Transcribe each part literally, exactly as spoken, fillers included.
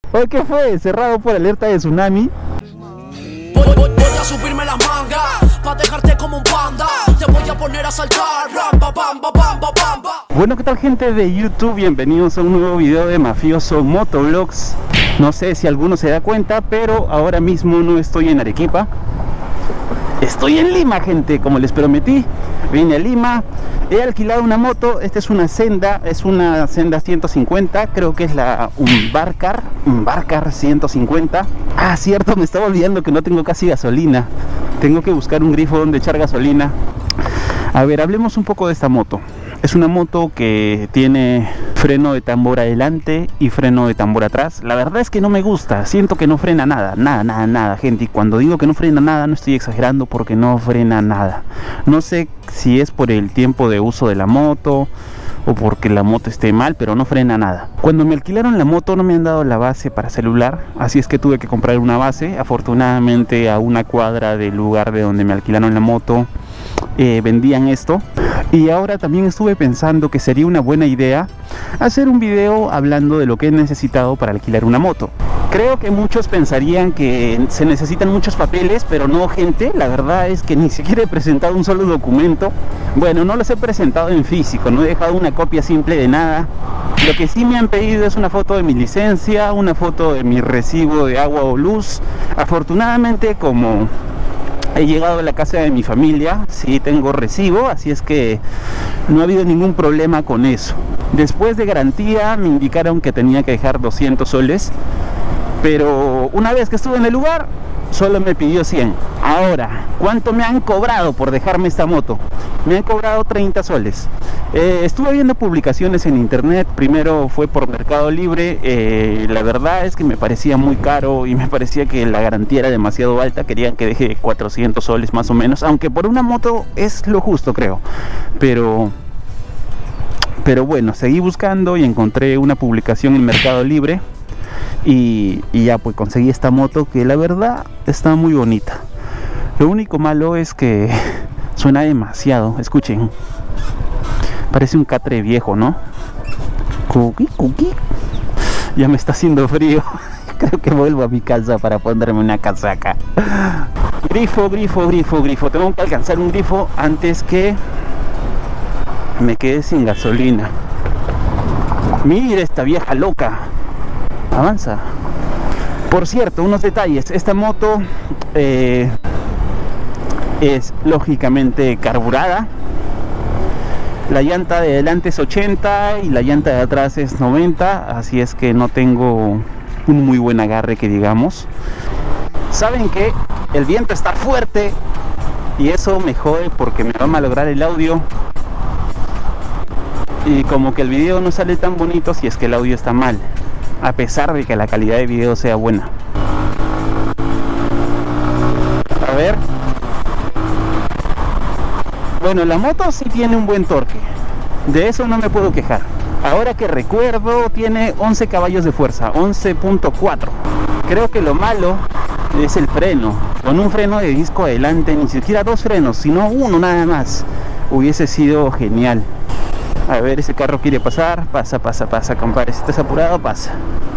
Oye, ¿qué fue? ¿Cerrado por alerta de tsunami? Voy, voy, voy a subirme las mangas pa' dejarte como un panda. Te voy a poner a saltar. Ramba, bamba, bamba, bamba. Bueno, ¿qué tal, gente de YouTube? Bienvenidos a un nuevo video de Mafioso Motovlogs. No sé si alguno se da cuenta, pero ahora mismo no estoy en Arequipa. Estoy en Lima, gente, como les prometí. Vine a Lima, he alquilado una moto. Esta es una senda, es una senda ciento cincuenta. Creo que es la Umbarcar, Umbarcar ciento cincuenta. Ah, cierto, me estaba olvidando que no tengo casi gasolina. Tengo que buscar un grifo donde echar gasolina. A ver, hablemos un poco de esta moto. Es una moto que tiene freno de tambor adelante y freno de tambor atrás. La verdad es que no me gusta, siento que no frena nada, nada, nada, nada, gente. Y cuando digo que no frena nada, no estoy exagerando, porque no frena nada. No sé si es por el tiempo de uso de la moto o porque la moto esté mal, pero no frena nada. Cuando me alquilaron la moto no me han dado la base para celular, así es que tuve que comprar una base. Afortunadamente, a una cuadra del lugar de donde me alquilaron la moto eh, vendían esto. Y ahora también estuve pensando que sería una buena idea hacer un video hablando de lo que he necesitado para alquilar una moto. Creo que muchos pensarían que se necesitan muchos papeles, pero no, gente. La verdad es que ni siquiera he presentado un solo documento. Bueno, no los he presentado en físico, no he dejado una copia simple de nada. Lo que sí me han pedido es una foto de mi licencia, una foto de mi recibo de agua o luz. Afortunadamente, como he llegado a la casa de mi familia, sí tengo recibo, así es que no ha habido ningún problema con eso. Después de garantía me indicaron que tenía que dejar doscientos soles, pero una vez que estuve en el lugar solo me pidió cien. Ahora, ¿cuánto me han cobrado por dejarme esta moto? Me han cobrado treinta soles. Eh, estuve viendo publicaciones en internet. Primero fue por Mercado Libre. Eh, la verdad es que me parecía muy caro y me parecía que la garantía era demasiado alta. Querían que deje cuatrocientos soles más o menos, aunque por una moto es lo justo, creo. Pero... Pero bueno, seguí buscando y encontré una publicación en Mercado Libre. Y, y ya pues conseguí esta moto, que la verdad está muy bonita. Lo único malo es que suena demasiado. Escuchen, parece un catre viejo, ¿no? Cuqui, cuqui. Ya me está haciendo frío. Creo que vuelvo a mi casa para ponerme una casaca. Grifo, grifo, grifo, grifo. Tengo que alcanzar un grifo antes que me quede sin gasolina. Mira esta vieja loca. Avanza. Por cierto, unos detalles. Esta moto eh, es lógicamente carburada. La llanta de delante es ochenta y la llanta de atrás es noventa, así es que no tengo un muy buen agarre, que digamos. Saben que el viento está fuerte y eso me jode porque me va a malograr el audio. Y como que el video no sale tan bonito si es que el audio está mal, a pesar de que la calidad de video sea buena. A ver. Bueno, la moto sí tiene un buen torque, de eso no me puedo quejar. Ahora que recuerdo, tiene once caballos de fuerza, once punto cuatro. Creo que lo malo es el freno. Con un freno de disco adelante, ni siquiera dos frenos, sino uno nada más, hubiese sido genial. A ver, ese carro quiere pasar. Pasa, pasa, pasa, compadre. Si estás apurado, pasa.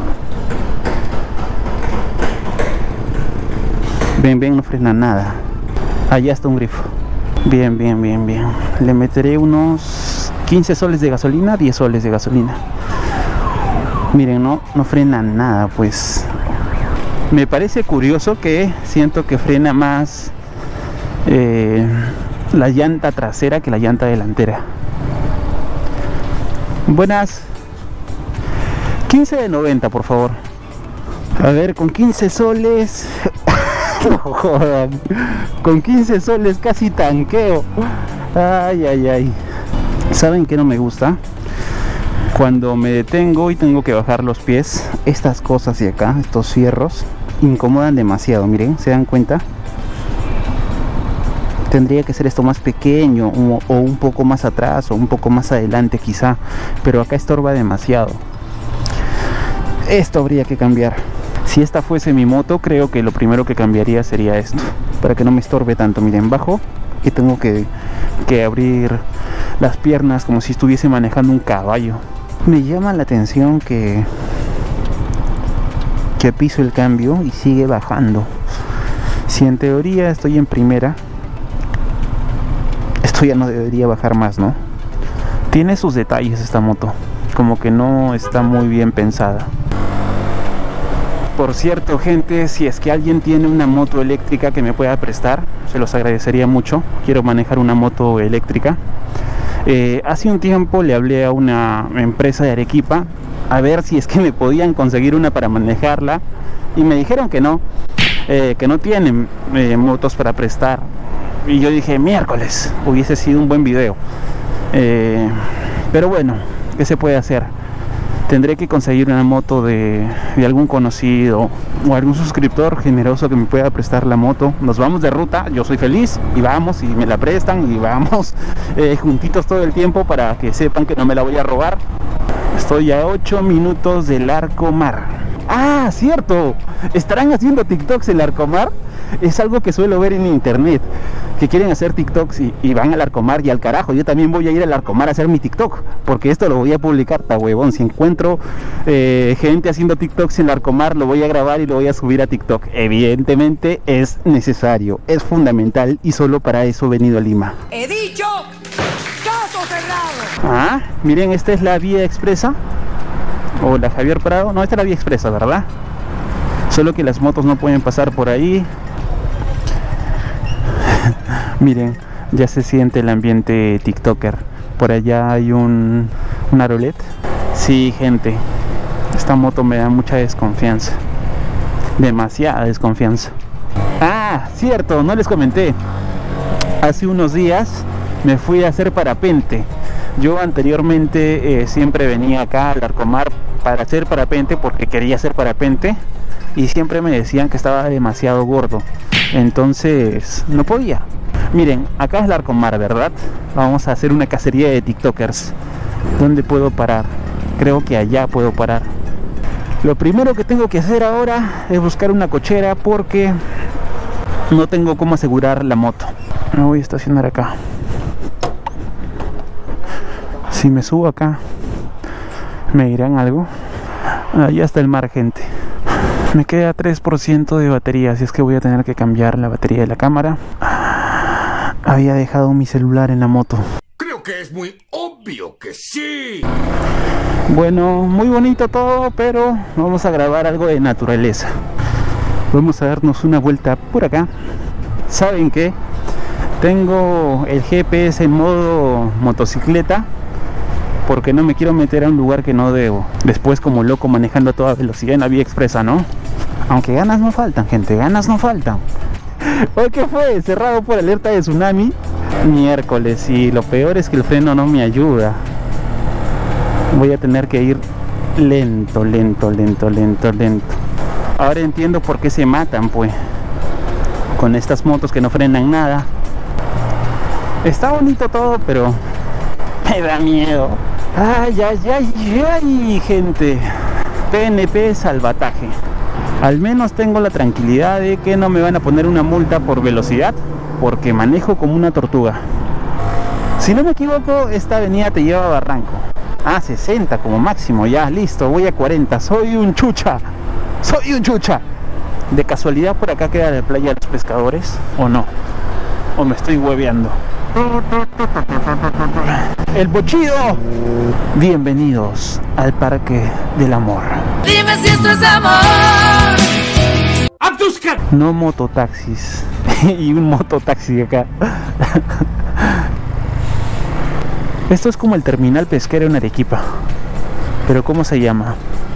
Ven, ven, no frena nada. Allá está un grifo. Bien, bien, bien, bien. Le meteré unos quince soles de gasolina, diez soles de gasolina. Miren, no, no frena nada, pues. Me parece curioso que siento que frena más eh, la llanta trasera que la llanta delantera. Buenas. quince de noventa, por favor. A ver, con quince soles. No jodan. Con quince soles casi tanqueo. Ay, ay, ay. ¿Saben qué no me gusta? Cuando me detengo y tengo que bajar los pies, estas cosas de acá, estos fierros, incomodan demasiado. Miren, ¿se dan cuenta? Tendría que ser esto más pequeño o, o un poco más atrás o un poco más adelante quizá, pero acá estorba demasiado. Esto habría que cambiar. Si esta fuese mi moto, creo que lo primero que cambiaría sería esto, para que no me estorbe tanto. Miren, bajo y tengo que, que abrir las piernas como si estuviese manejando un caballo. Me llama la atención que que piso el cambio y sigue bajando. Si en teoría estoy en primera, esto ya no debería bajar más, ¿no? Tiene sus detalles esta moto, como que no está muy bien pensada. Por cierto, gente, si es que alguien tiene una moto eléctrica que me pueda prestar, se los agradecería mucho. Quiero manejar una moto eléctrica. Eh, hace un tiempo le hablé a una empresa de Arequipa a ver si es que me podían conseguir una para manejarla, y me dijeron que no, eh, que no tienen eh, motos para prestar. Y yo dije, miércoles, hubiese sido un buen video. Eh, pero bueno, ¿qué se puede hacer? Tendré que conseguir una moto de, de algún conocido o algún suscriptor generoso que me pueda prestar la moto. Nos vamos de ruta, yo soy feliz y vamos y me la prestan y vamos eh, juntitos todo el tiempo para que sepan que no me la voy a robar. Estoy a ocho minutos del Larcomar. Ah, cierto, ¿estarán haciendo TikToks en Larcomar? Es algo que suelo ver en internet, que quieren hacer TikToks y, y van al Larcomar, y al carajo, yo también voy a ir al Larcomar a hacer mi TikTok, porque esto lo voy a publicar, ta huevón. Si encuentro eh, gente haciendo TikToks en Larcomar, lo voy a grabar y lo voy a subir a TikTok. Evidentemente es necesario, es fundamental, y solo para eso he venido a Lima. He dicho, caso cerrado. Ah, miren, esta es la vía expresa, o la Javier Prado. No, esta es la vía expresa, ¿verdad? Solo que las motos no pueden pasar por ahí. Miren, ya se siente el ambiente TikToker. Por allá hay un, un Arolet. Sí, gente, esta moto me da mucha desconfianza, demasiada desconfianza. Ah, cierto, no les comenté. Hace unos días me fui a hacer parapente. Yo anteriormente eh, siempre venía acá al Larcomar para hacer parapente, porque quería hacer parapente, y siempre me decían que estaba demasiado gordo, entonces no podía. Miren, acá es Larcomar, ¿verdad? Vamos a hacer una cacería de TikTokers. ¿Dónde puedo parar? Creo que allá puedo parar. Lo primero que tengo que hacer ahora es buscar una cochera, porque no tengo cómo asegurar la moto. Me voy a estacionar acá. Si me subo acá, ¿me dirán algo? Allá está el mar, gente. Me queda tres por ciento de batería, así es que voy a tener que cambiar la batería de la cámara. Había dejado mi celular en la moto. Creo que es muy obvio que sí. Bueno, muy bonito todo, pero vamos a grabar algo de naturaleza. Vamos a darnos una vuelta por acá. ¿Saben qué? Tengo el G P S en modo motocicleta, porque no me quiero meter a un lugar que no debo. Después como loco manejando a toda velocidad en la vía expresa, ¿no? Aunque ganas no faltan, gente, ganas no faltan. ¿O qué fue? ¿Cerrado por alerta de tsunami? Miércoles, y lo peor es que el freno no me ayuda. Voy a tener que ir lento, lento, lento, lento, lento. Ahora entiendo por qué se matan, pues, con estas motos que no frenan nada. Está bonito todo, pero me da miedo. Ay, ay, ay, ay, gente. P N P salvataje. Al menos tengo la tranquilidad de que no me van a poner una multa por velocidad, porque manejo como una tortuga. Si no me equivoco, esta avenida te lleva a Barranco. Ah, sesenta como máximo, ya, listo, voy a cuarenta. Soy un chucha, soy un chucha. ¿De casualidad por acá queda la playa de los pescadores? ¿O no? ¿O me estoy hueveando? El Bochido. Bienvenidos al Parque del Amor. Dime si esto es amor. No mototaxis. Y un mototaxi acá. Esto es como el terminal pesquero en Arequipa, pero ¿cómo se llama?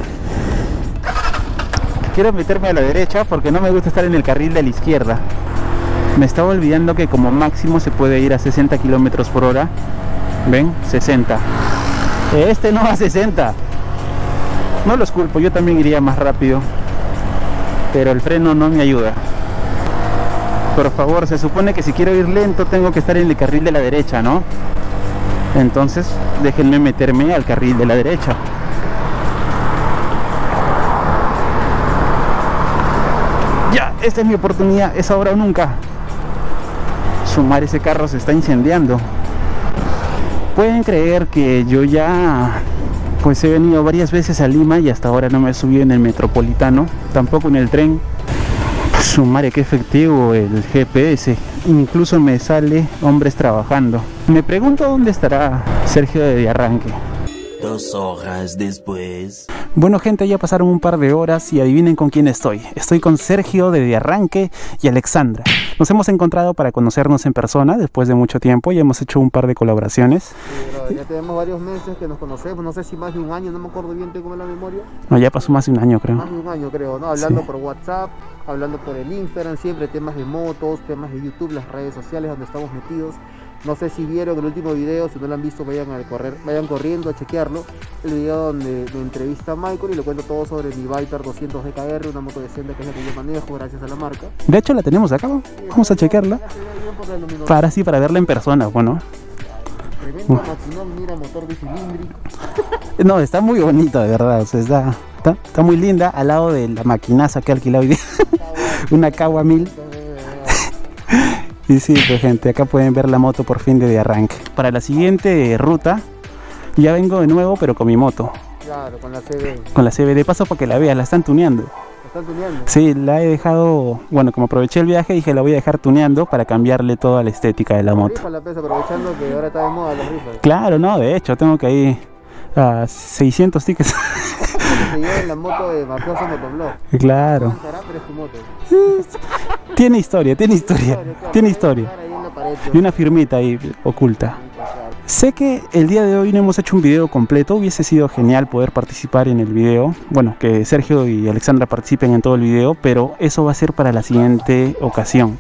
Quiero meterme a la derecha porque no me gusta estar en el carril de la izquierda. Me estaba olvidando que como máximo se puede ir a sesenta kilómetros por hora. ¿Ven? sesenta. Este no va a sesenta. No los culpo, yo también iría más rápido, pero el freno no me ayuda. Por favor, se supone que si quiero ir lento tengo que estar en el carril de la derecha, ¿no? Entonces déjenme meterme al carril de la derecha. Ya, esta es mi oportunidad, es ahora o nunca. Sumar, ese carro se está incendiando. Pueden creer que yo ya Pues he venido varias veces a Lima y hasta ahora no me he subido en el metropolitano, tampoco en el tren. Su madre, qué efectivo el G P S, incluso me sale hombres trabajando. Me pregunto dónde estará Sergio de Arranque. Dos horas después. Bueno gente, ya pasaron un par de horas y adivinen con quién estoy. Estoy con Sergio de Arranque y Alexandra. Nos hemos encontrado para conocernos en persona después de mucho tiempo y hemos hecho un par de colaboraciones. Sí, bro, ya tenemos varios meses que nos conocemos, no sé si más de un año, no me acuerdo bien, tengo en la memoria. No, ya pasó más de un año creo. Más de un año creo, ¿no? Hablando Sí. por WhatsApp, hablando por el Instagram, siempre temas de motos, temas de YouTube, las redes sociales donde estamos metidos. No sé si vieron el último video, si no lo han visto vayan a correr, vayan corriendo a chequearlo. El video donde me entrevista a Michael y le cuento todo sobre mi Viper doscientos D K R, una moto decente que es la que yo manejo gracias a la marca. De hecho la tenemos acá, vamos a chequearla. Para así, para verla en persona, bueno. Tremendo maquinón, mira, motor bicilíndrico. No, está muy bonito, de verdad, o sea, está, está, está muy linda al lado de la maquinaza que he alquilado hoy día. Una Kawa mil. Y sí, pues gente, acá pueden ver la moto por fin de, de arranque. Para la siguiente ruta, ya vengo de nuevo, pero con mi moto. Claro, con la C B. Con la C B. De paso para que la veas, la están tuneando. ¿La están tuneando? Sí, la he dejado, bueno, como aproveché el viaje, dije la voy a dejar tuneando para cambiarle toda la estética de la moto. Rifa la pesa, aprovechando que ahora está de moda las rifas. Claro, no, de hecho, tengo que ir a seiscientos tickets. Se lleva en la moto de Mafioso Motoblog. Claro. No será, pero es tu moto. Tiene historia, tiene historia, Claro, tiene claro, historia. ahí en la pared, Y una firmita ahí oculta. claro. Sé que el día de hoy no hemos hecho un video completo, hubiese sido genial poder participar en el video, bueno, que Sergio y Alexandra participen en todo el video, pero eso va a ser para la siguiente ocasión.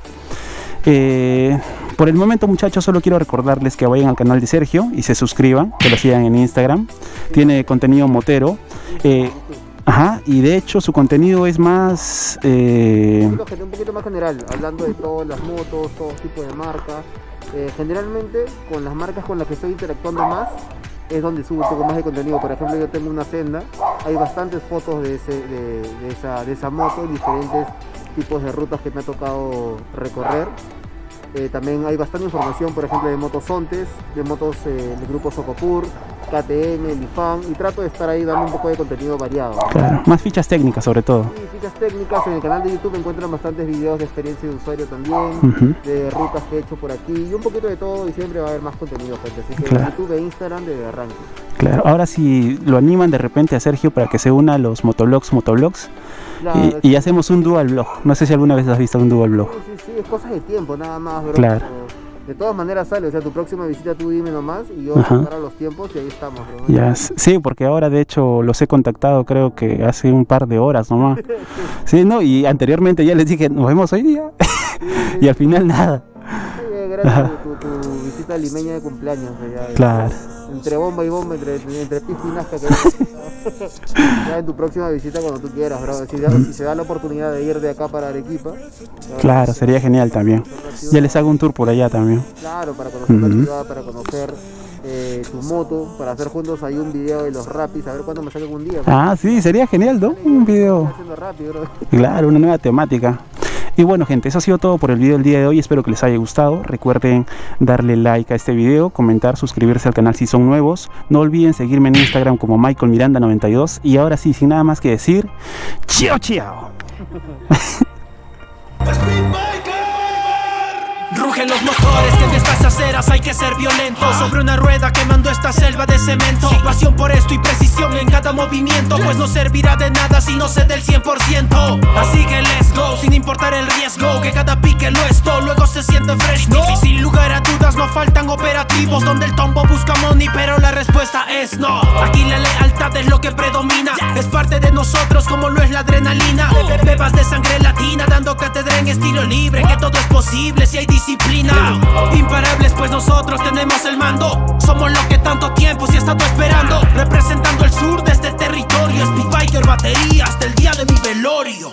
Eh, por el momento muchachos solo quiero recordarles que vayan al canal de Sergio y se suscriban, que lo sigan en Instagram, tiene contenido motero, eh, ajá, y de hecho su contenido es más... Eh, Un poquito, un poquito más general, hablando de todas las motos, todo tipo de marcas. Eh, generalmente con las marcas con las que estoy interactuando más es donde subo un poco más de contenido. Por ejemplo, yo tengo una Senda, hay bastantes fotos de, ese, de, de, esa, de esa moto en diferentes tipos de rutas que me ha tocado recorrer. Eh, también hay bastante información, por ejemplo, de motos Sontes, de motos eh, del grupo Socopur, K T M, Lifan, y trato de estar ahí dando un poco de contenido variado, ¿no? claro, más fichas técnicas sobre todo. Y fichas técnicas, en el canal de YouTube encuentran bastantes videos de experiencia de usuario también, Ujú. de rutas que he hecho por aquí, y un poquito de todo, y siempre va a haber más contenido, gente. Así que Claro. YouTube e Instagram de arranque. Claro, ahora si lo animan de repente a Sergio para que se una a los motovlogs, motovlogs, Claro, y, y hacemos un dual vlog. No sé si alguna vez has visto un dual vlog. Sí, sí, sí, es cosas de tiempo, nada más, bro. Claro. Pero de todas maneras sale, o sea, tu próxima visita tú dime nomás y yo Ajá. para los tiempos y ahí estamos, bro. Ya, s- sí, porque ahora de hecho los he contactado creo que hace un par de horas nomás. Sí, no, y anteriormente ya les dije, nos vemos hoy día. Y al final nada. Oye, gracias a tu, tu, tu visita limeña de cumpleaños. o sea, ya, Claro. Entre bomba y bomba, entre, entre pista y nazca. Que ya en tu próxima visita cuando tú quieras, bro. Si, da- si se da la oportunidad de ir de acá para Arequipa. la Claro, verdad, sería genial también. conocer la ciudad. Ya les hago un tour por allá también. Claro, para conocer la Ujú. ciudad, para conocer eh, tu moto, para hacer juntos ahí un video de los rapis, a ver cuándo me sacan un día. bro. Ah, sí, sería genial, ¿no? Un video. Estoy haciendo rápido, bro. Claro, una nueva temática. Y bueno gente, eso ha sido todo por el video del día de hoy, espero que les haya gustado. Recuerden darle like a este video, comentar, suscribirse al canal si son nuevos. No olviden seguirme en Instagram como Michael Miranda noventa y dos. Y ahora sí, sin nada más que decir, chao chao. Rugen los motores que en estas aceras hay que ser violentos. Sobre una rueda quemando esta selva de cemento. Pasión por esto y precisión en cada movimiento, pues no servirá de nada si no se del cien por ciento. Así que let's go, sin importar el riesgo, que cada pique lo esto, luego se siente fresh, ¿no? Y sin lugar a dudas no faltan operativos donde el tombo busca money, pero la respuesta es no. Aquí la lealtad es lo que predomina, es parte de nosotros como lo es la adrenalina. Bebas de sangre latina, dando cátedra en estilo libre, que todo es posible si hay disciplina. Imparables pues nosotros tenemos el mando, somos lo que tanto tiempo se ha estado esperando. Representando el sur de este territorio, Speedbiker batería hasta el día de mi velorio.